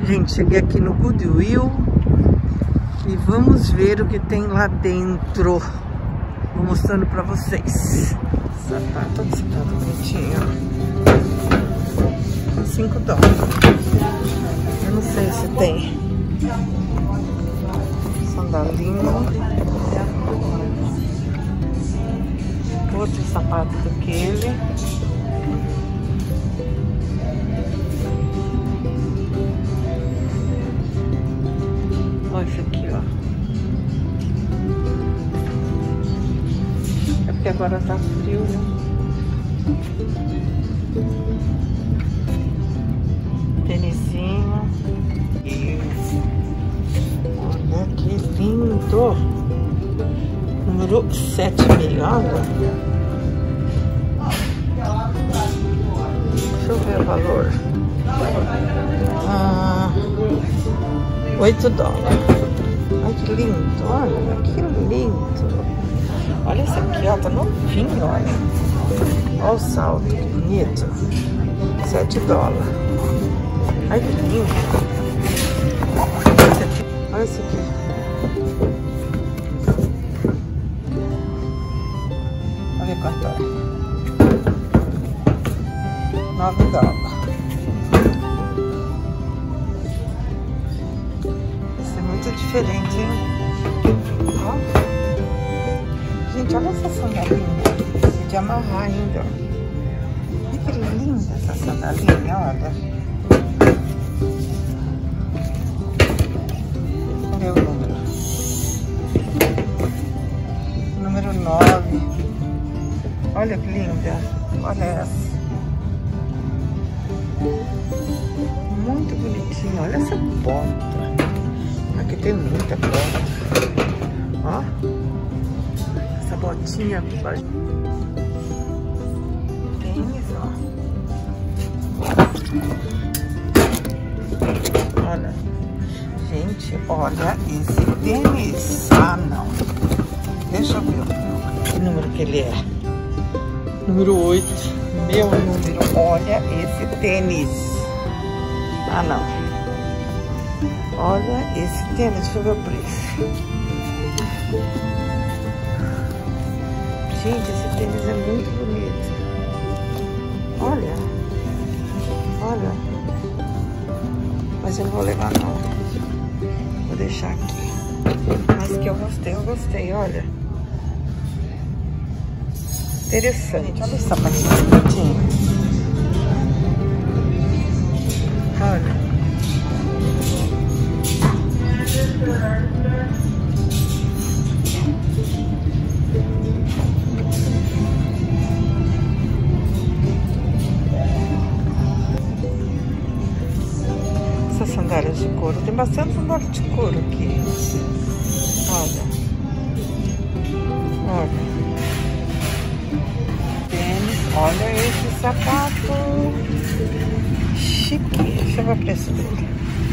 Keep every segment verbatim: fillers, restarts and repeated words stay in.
Gente, cheguei aqui no Goodwill e vamos ver o que tem lá dentro. Vou mostrando pra vocês. Sapato, esse tá bonitinho. cinco dólares. Eu não sei se tem. Sandalinho. Outro sapato daquele. Olha esse aqui, ó. É porque agora tá frio, né? Tênisinho. E olha que lindo. Número sete e meio, olha. Deixa eu ver o valor. Ah, oito dólares. Ai, que lindo, olha, que lindo. Olha esse aqui, ó, tá novinho, olha. Olha o salto, que bonito. sete dólares. Ai, que lindo. Esse aqui, olha esse aqui. Olha quanto é. nove dólares. Diferente, hein? Ó. Gente, olha essa sandalinha. De amarrar ainda. Olha que linda essa sandalinha, olha. Cadê o número? Número nove. Olha que linda. Olha essa. Muito bonitinha. Olha essa bota. Aqui tem muita bota. Ó. Essa botinha. Tênis, ó. Olha. Gente, olha esse tênis. Ah, não. Deixa eu ver que número que ele é. Número oito. Meu número. Olha esse tênis. Ah, não. Olha esse tênis, deixa eu ver o preço. Gente, esse tênis é muito bonito. Olha. Olha. Mas eu não vou levar não. Vou deixar aqui. Mas que eu gostei, eu gostei, olha. Interessante. Olha esse sapatinho bonitinho. Olha. Essas sandálias de couro, tem bastante sandália de couro aqui. Olha. Olha. Tênis, olha esse sapato. Chique. Deixa eu ver o preço dele.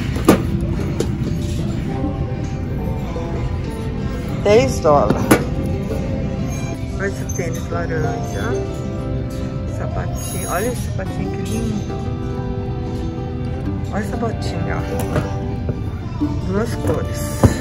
dez dólares. Olha esse tênis laranja. Sapatinho. Olha esse sapatinho que lindo. Olha essa botinha, ó. Duas cores.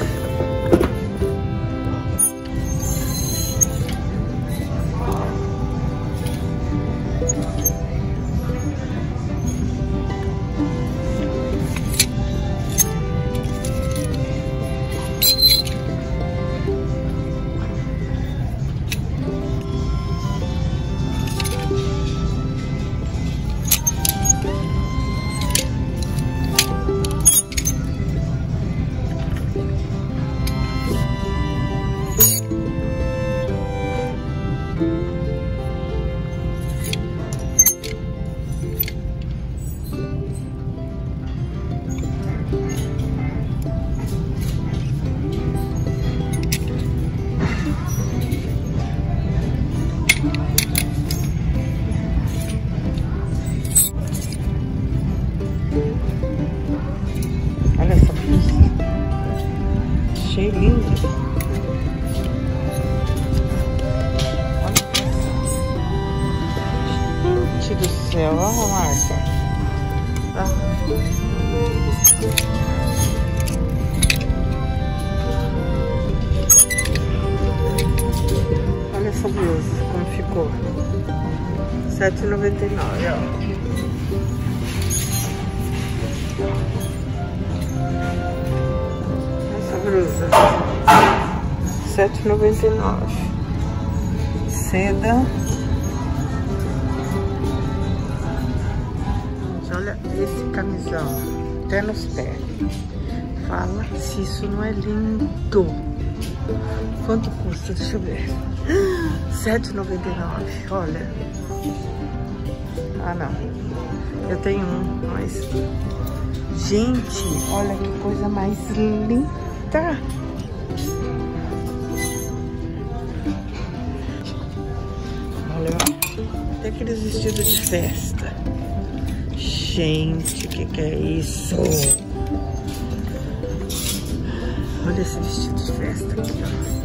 achei lindo. Gente do céu, olha a marca. Tá? sete e noventa e nove, ó. Essa blusa, sete e noventa e nove. Seda. Olha esse camisão, até nos pés. Fala se isso não é lindo. Quanto custa? Deixa eu ver. sete e noventa e nove, olha. Ah, não. Eu tenho um, mas... Gente, olha que coisa mais linda. Olha, até aqueles vestidos de festa. Gente, o que que é isso? Olha esse vestido de festa aqui, ó.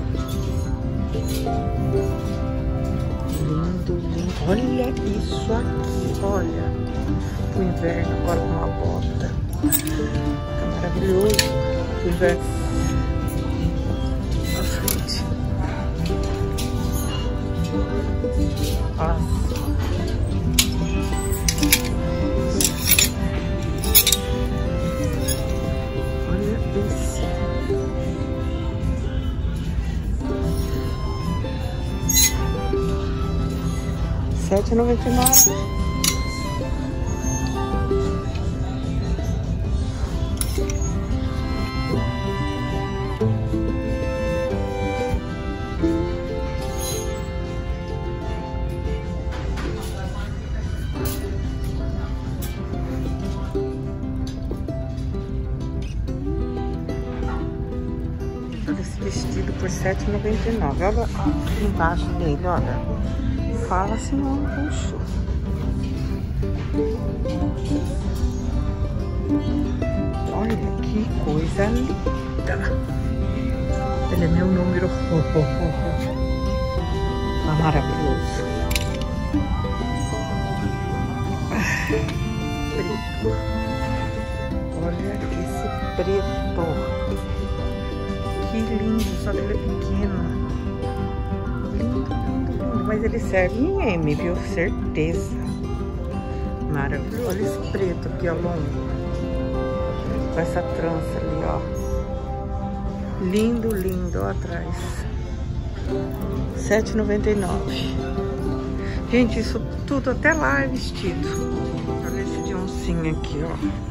Lindo, lindo. Olha isso aqui, olha. Pro inverno, agora com uma bota. Tá maravilhoso. Pro inverno. Na frente. Nossa. sete e noventa e nove. Olha esse vestido por sete e noventa e nove. Olha embaixo dele, olha. Fala se não puxou. Olha que coisa linda. Ele é meu número. Tá maravilhoso. Preto. Olha esse preto. Que lindo, só que ele é pequeno. Mas ele serve em M, viu? Certeza. Maravilhoso. Olha esse preto aqui ao longo. Com essa trança ali, ó. Lindo, lindo, ó, atrás. sete e noventa e nove. Gente, isso tudo até lá é vestido. Olha esse de oncinha aqui,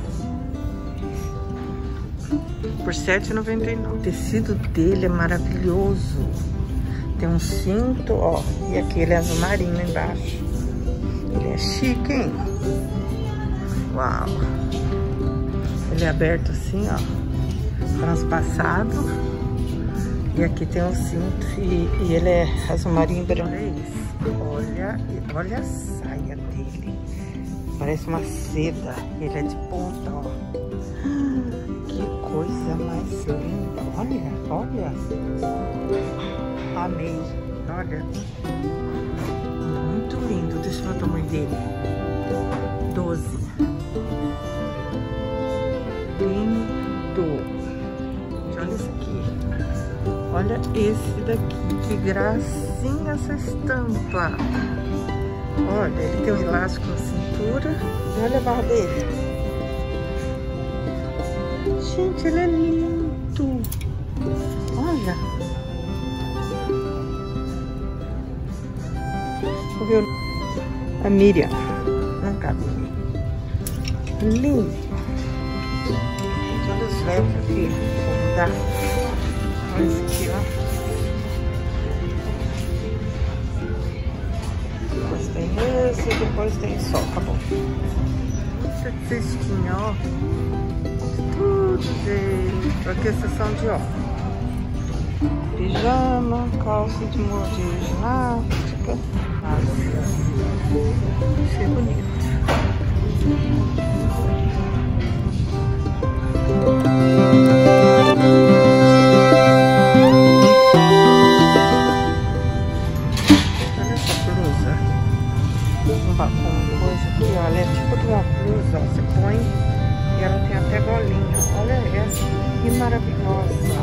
ó. Por sete e noventa e nove. O tecido dele é maravilhoso. Tem um cinto, ó, e aqui ele é azul marinho embaixo. Ele é chique, hein? Uau! Ele é aberto assim, ó, transpassado. E aqui tem um cinto e, e ele é azul marinho branco. Olha isso. Olha, olha a saia dele. Parece uma seda. Ele é de ponta, ó. Que coisa mais linda. Olha, olha. Amei, olha, muito lindo. Deixa eu ver o tamanho dele. doze. Lindo. Olha esse aqui. Olha esse daqui. Que gracinha essa estampa. Olha, ele tem um elástico na cintura. Olha a barra dele. Gente, ele é lindo. Olha. Viu? A Miriam. Não cabe. Lindo. Olha os velhos aqui. Vou mudar. Olha esse aqui, ó. Depois tem esse e depois tem só. Acabou. Muita cestinha, ó. Tudo jeito. Aqui é seção de ó. Pijama, calça de de ginástica. Achei bonito. Olha essa blusa. Com coisa aqui, olha. É tipo de uma blusa. Você põe e ela tem até golinha. Olha essa. Que maravilhosa.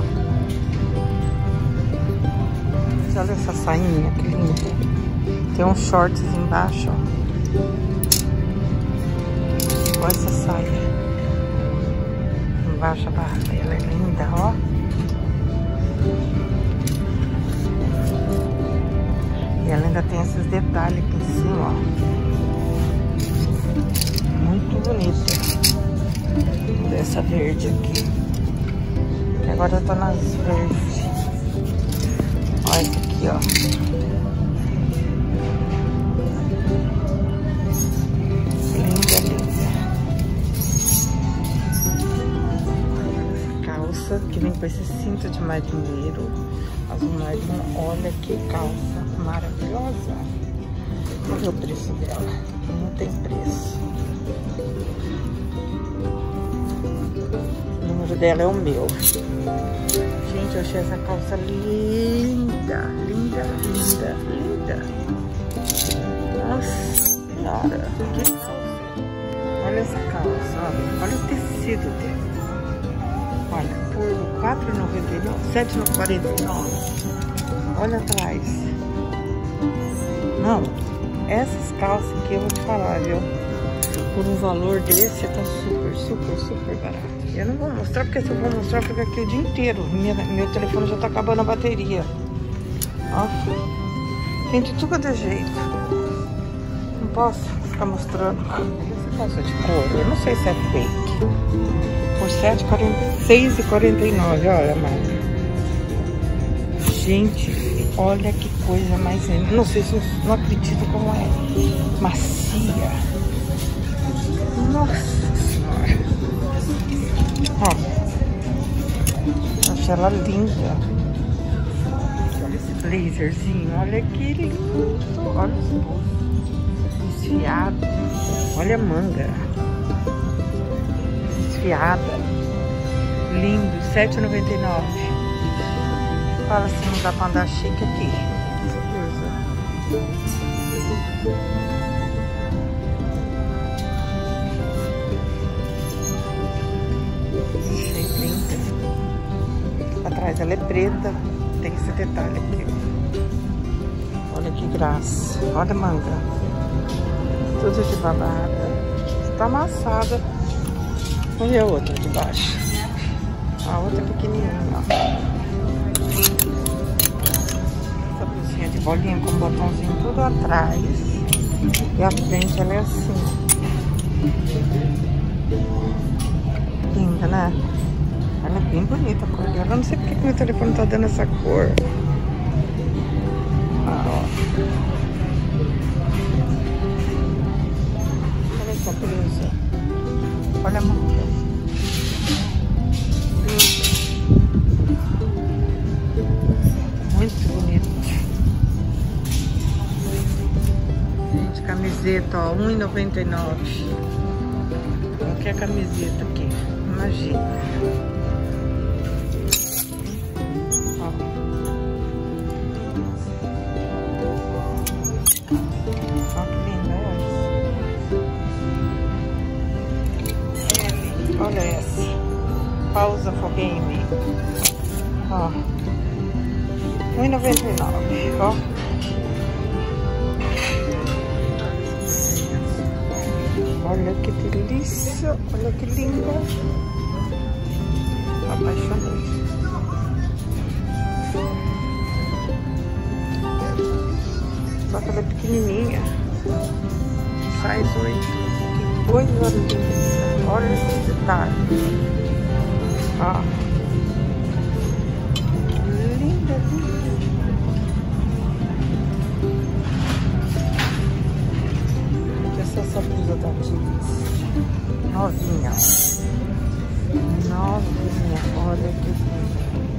Olha essa sainha, que linda. Tem uns shorts embaixo, ó. igual essa saia. Embaixo a barra, ela é linda, ó. E ela ainda tem esses detalhes aqui em cima, ó. Muito bonita. Essa verde aqui. E agora eu tô nas verdes. Olha essa aqui, ó. Linda, linda. Calça que vem com esse cinto de marinheiro. Azul marinho. Olha que calça maravilhosa. Vamos ver o preço dela. Não tem preço. O número dela é o meu. Gente, eu achei essa calça linda, linda, linda, linda. Nossa senhora, que calça. Olha essa calça, olha, olha o tecido dela. Olha, por quatro reais e noventa e nove centavos, sete reais e quarenta e nove centavos. Olha atrás. Não, essas calças aqui eu vou te falar, viu? Por um valor desse, tá super, super, super barato. Eu não vou mostrar, porque se eu vou mostrar, fica aqui o dia inteiro. Minha, meu telefone já tá acabando a bateria. Ó. Tem de tudo de jeito. Não posso ficar mostrando. Essa calça de couro, eu não sei se é fake. Por seis reais e quarenta e nove centavos, olha, mano. Gente, olha que coisa mais linda. Não sei se eu não acredito como é. Macia. Nossa senhora. Ó. Achei ela linda. Olha esse blazerzinho. Olha que lindo. Olha os bolsos. Desfiado. Olha a manga. Desfiada. Lindo. sete reais e noventa e nove centavos. Fala se não dá pra andar chique aqui. Achei linda. Atrás ela é preta. Tem esse detalhe aqui. Olha que graça. Olha a manga. Tudo de babada. Tá amassada. Olha a outra de baixo. A outra pequenininha, ó. Essa blusinha de bolinha com botãozinho tudo atrás. E a frente ela é assim. Linda, né? Ela é bem bonita a cor dela. Eu não sei porque que meu telefone tá dando essa cor. Ah, ó. Olha essa blusa. Olha a manga. Muito bonito. Gente, camiseta, ó, um real e noventa e nove centavos. Qualquer camiseta aqui, imagina. Ó. Ó que linda essa. Olha essa. Pausa for game. Ó. um real e noventa e nove centavos, ó. Olha que delícia, olha que linda. Apaixonei. Só que ela é pequenininha. Size oito. Que coisa linda. Olha esse detalhe. Ó. Linda, linda. Essa blusa da Dickies, novinha, novinha, olha que linda.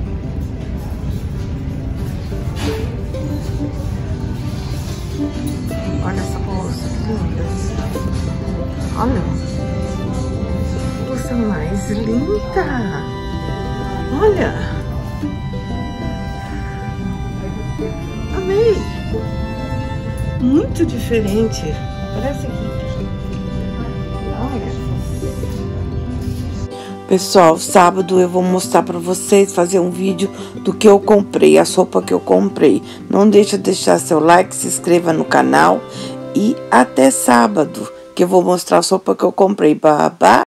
Olha essa bolsa, que linda. Olha, bolsa mais linda. Olha, amei, muito diferente. Parece hippie. Olha. Pessoal, sábado eu vou mostrar pra vocês, fazer um vídeo do que eu comprei, a sopa que eu comprei. Não deixa de deixar seu like, se inscreva no canal e até sábado. que eu vou mostrar a sopa que eu comprei, babá.